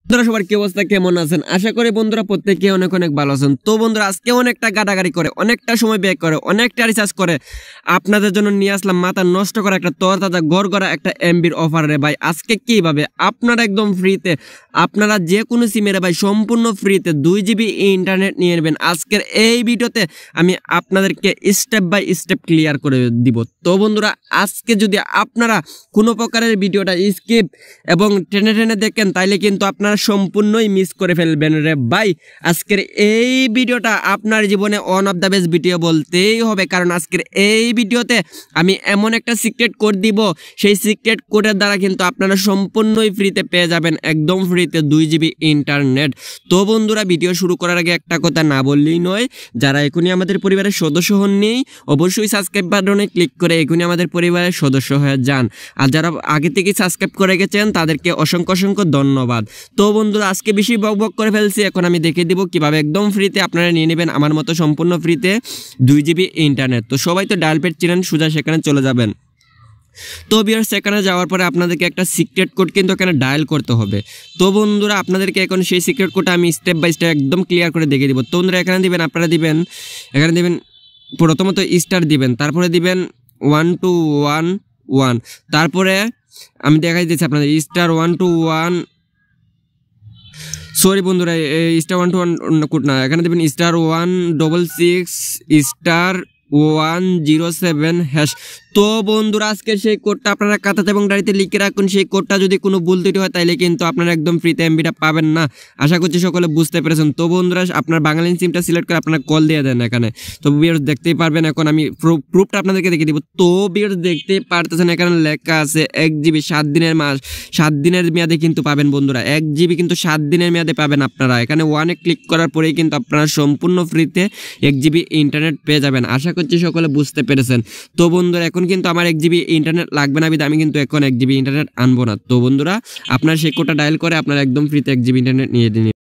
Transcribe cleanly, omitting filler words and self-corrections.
বন্ধুরা সবার কি অবস্থা, কেমন আছেন? আশা করি বন্ধুরা প্রত্যেকে অনেক অনেক ভালো আছেন। তো বন্ধুরা আজকে অনেকটা গাড়াগাড়ি করে, অনেকটা সময় ব্যয় করে, অনেকটা রিসার্চ করে আপনাদের জন্য নিয়ে আসলাম মাথা নষ্ট করা একটা তরতাজা গড়গড়া একটা এমবির অফার রে ভাই। আজকে কিভাবে আপনারা একদম ফ্রিতে, আপনারা যে কোনো সিমের ভাই সম্পূর্ণ ফ্রিতে 2 জিবি ইন্টারনেট নিয়ে নেবেন। আজকের এই ভিডিওতে আমি আপনাদেরকে স্টেপ বাই স্টেপ ক্লিয়ার করে দিব। তো বন্ধুরা আজকে যদি আপনারা কোনো প্রকারের ভিডিওটা স্কিপ এবং টেনে টেনে দেখেন তাইলে কিন্তু আপনারা সম্পূর্ণই মিস করে ফেলবেন রে ভাই। আজকের এই ভিডিওটা আপনার জীবনে one of the best video বলতেই হবে, কারণ আজকের এই ভিডিওতে আমি এমন একটা সিক্রেট কোড দিব, সেই সিক্রেট কোডের দ্বারা কিন্তু আপনারা সম্পূর্ণই ফ্রিতে পেয়ে যাবেন, একদম ফ্রিতে 2 জিবি ইন্টারনেট। তো বন্ধুরা ভিডিও শুরু করার আগে একটা কথা না বললেই নয়, যারা এখনই আমাদের পরিবারের সদস্য হননি অবশ্যই সাবস্ক্রাইব বাটনে ক্লিক করে এখনই আমাদের পরিবারের সদস্য হয়ে যান। আর যারা আগে থেকে সাবস্ক্রাইব করে গেছেন তাদেরকে অসংখ্য অসংখ্য ধন্যবাদ। তো বন্ধুরা আজকে বেশি বক করে ফেলছি, এখন আমি দেখিয়ে দিব কিভাবে একদম ফ্রিতে আপনারা নিয়ে নেবেন আমার মতো সম্পূর্ণ ফ্রিতে 2 জিবি ইন্টারনেট। তো সবাই তো ডায়াল প্যাড চিনেন, সোজা সেখানে চলে যাবেন। তো ভিউয়ার্স সেখানে যাওয়ার পরে আপনাদেরকে একটা সিক্রেট কোড কিন্তু এখানে ডায়াল করতে হবে। তো বন্ধুরা আপনাদেরকে এখন সেই সিক্রেট কোডটা আমি স্টেপ বাই স্টেপ একদম ক্লিয়ার করে দেখিয়ে দিব। তো বন্ধুরা এখানে দিবেন, আপনারা দিবেন, এখানে দিবেন প্রথমত স্টার দিবেন, তারপরে দিবেন 1211, তারপরে আমি দেখাই দিচ্ছি আপনাদের স্টার 121, সরি বন্ধুরা স্টার 121 কোড না, এখানে দেবেন স্টার 166 স্টার 107 হ্যাশ। তো বন্ধুরা আজকে সেই কোডটা আপনারা খাতাতে এবং ডায়েরিতে লিখে রাখুন। সেই কোডটা যদি কোনো ভুল ত্রুটি হয় তাইলে কিন্তু আপনারা একদম ফ্রিতে এমবিটা পাবেন না। আশা করছি সকলে বুঝতে পেরেছেন। তো বন্ধুরা আপনার বাঙালি সিমটা সিলেক্ট করে আপনারা কল দিয়ে দেন এখানে। তো ভিউয়ার্স দেখতেই পারবেন, এখন আমি প্রুফটা আপনাদেরকে দেখিয়ে দিব। তো ভিউয়ার্স দেখতেই পারতেছেন এখানে লেখা আছে 1 জিবি 7 দিনের মাস, 7 দিনের মেয়াদে কিন্তু পাবেন বন্ধুরা। 1 জিবি কিন্তু 7 দিনের মেয়াদে পাবেন আপনারা। এখানে ওয়ানে ক্লিক করার পরেই কিন্তু আপনারা সম্পূর্ণ ফ্রিতে 1 জিবি ইন্টারনেট পেয়ে যাবেন। আশা করছি সকলে বুঝতে পেরেছেন। তো বন্ধুরা এখন কিন্তু আমার 1 জিবি ইন্টারনেট লাগবে না, আমি কিন্তু এখন 1 জিবি ইন্টারনেট আনবো না। তো বন্ধুরা আপনারা সেই কোডটা ডায়াল করে আপনারা একদম ফ্রিতে 1 জিবি ইন্টারনেট নিয়ে নিন।